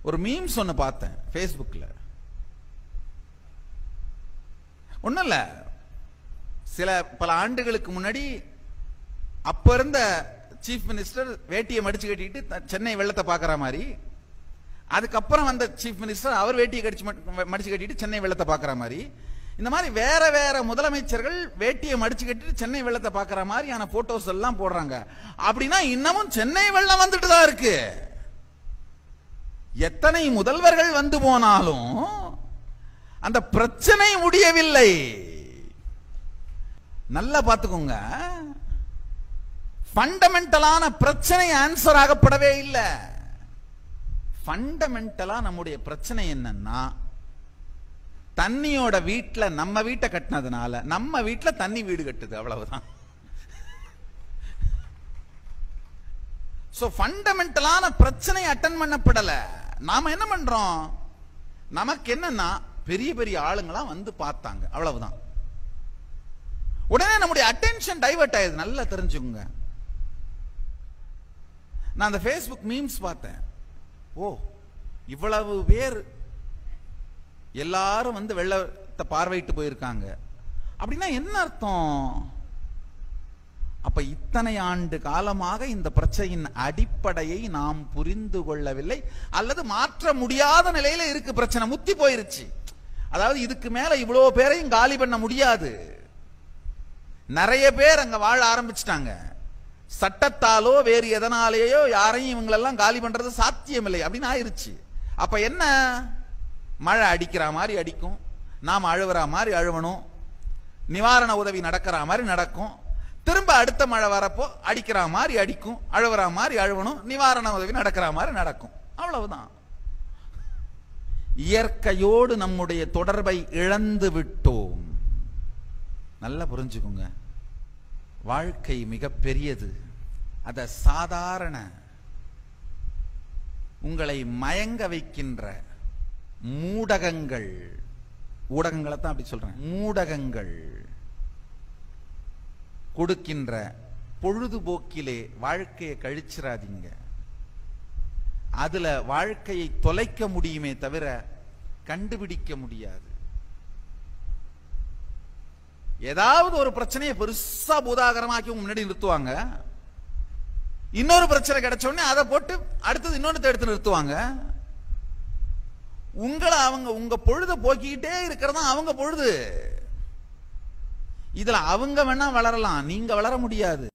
ஒரு மீம்ஸ் ஒன்னு பார்த்தேன் ஃபேஸ்புக்ல. ஒண்ணும் இல்ல, பல ஆண்டுகளுக்கு முன்னாடி அப்ப இருந்த சீஃப் மினிஸ்டர் வேட்டியை மடிச்சு கட்டிட்டு சென்னை வெள்ளத்தை பாக்குற மாதிரி, அதுக்கப்புறம் வந்த சீஃப் மினிஸ்டர் அவர் வேட்டியை மடிச்சு கட்டிட்டு சென்னை வெள்ளத்தை பாக்குற மாதிரி, இந்த மாதிரி வேற வேற முதலமைச்சர்கள் வேட்டியை மடிச்சு கட்டிட்டு சென்னை வெள்ளத்தை பாக்குற மாதிரியான போட்டோஸ் எல்லாம் போடுறாங்க. அப்படின்னா இன்னமும் சென்னை வெள்ளம் வந்துட்டு தான் இருக்கு. எத்தனை முதல்வர்கள் வந்து போனாலும் அந்த பிரச்சனை முடியவில்லை. நல்லா பார்த்துக்கோங்க, ஃபண்டமெண்டலான பிரச்சனை ஆன்சர் ஆகப்படவே இல்லை. ஃபண்டமெண்டலா நம்முடைய பிரச்சனை என்னன்னா, தண்ணியோட வீட்டுல நம்ம வீட்டை கட்டினதுனால நம்ம வீட்டுல தண்ணி வீடு கட்டுது, அவ்வளவுதான். சோ ஃபண்டமெண்டலான பிரச்சனை அட்டன் பண்ணப்படல. நாம என்ன பண்றோம், நமக்கு என்னன்னா பெரிய பெரிய ஆளுங்களா வந்து பார்த்தாங்க, அவ்வளவுதான். உடனே நம்முடைய அட்டென்ஷன் டைவர்ட் ஆயிடுது. நல்லா தெரிஞ்சுக்கோங்க. நான் அந்த ஃபேஸ்புக் மீம்ஸ் பார்த்தேன். ஓ, இவ்வளவு பேர் எல்லாரும் வந்து வெள்ளத்தை பார்வையிட்டு போயிருக்காங்க அப்படின்னா என்ன அர்த்தம்? அப்ப இத்தனை ஆண்டு காலமாக இந்த பிரச்சனையின் அடிப்படையை நாம் புரிந்து கொள்ளவில்லை, அல்லது மாற்ற முடியாத நிலையில இருக்கு. பிரச்சனை முத்தி போயிருச்சு. அதாவது இதுக்கு மேல இவ்வளவு பேரையும் காலி பண்ண முடியாது. நிறைய பேர் அங்க வாழ ஆரம்பிச்சிட்டாங்க. சட்டத்தாலோ வேறு எதனாலேயோ யாரையும் இவங்களெல்லாம் காலி பண்றது சாத்தியமில்லை அப்படின்னு ஆயிருச்சு. அப்ப என்ன, மழை அடிக்கிற மாதிரி அடிக்கும், நாம் அழுவுற மாதிரி அழுவணும், நிவாரண உதவி நடக்கிற மாதிரி நடக்கும், திரும்ப அடுத்த மழை வரப்போ அடிக்கிற மாதிரி அடிக்கும், அழுவுற மாதிரி அழுவணும், நிவாரண உதவி நடக்கிற மாதிரி நடக்கும், அவ்வளவுதான். இயற்கையோடு நம்முடைய தொடர்பை இழந்து விட்டோம். நல்லா புரிஞ்சுக்குங்க, வாழ்க்கை மிக பெரியது. அத சாதாரண உங்களை மயங்க வைக்கின்ற மூடகங்கள், ஊடகங்களை தான் அப்படி சொல்றேன், மூடகங்கள் கொடுக்கின்ற பொழுதுபோக்கிலே வாழ்க்கையை கழிச்சிடாதீங்க. அதுல வாழ்க்கையை தொலைக்க முடியுமே தவிர கண்டுபிடிக்க முடியாது. ஏதாவது ஒரு பிரச்சனையை பெருசா பூதாகரமாக்கி முன்னாடி நிறுத்துவாங்க. இன்னொரு பிரச்சனை கிடைச்ச உடனே அதை போட்டு அடுத்தது இன்னொன்னு எடுத்து நிறுத்துவாங்க. உங்களை அவங்க உங்க பொழுது போக்கிக்கிட்டே இருக்கிறதா அவங்க பொழுது. இதுல அவங்க வேணா வளரலாம், நீங்க வளர முடியாது.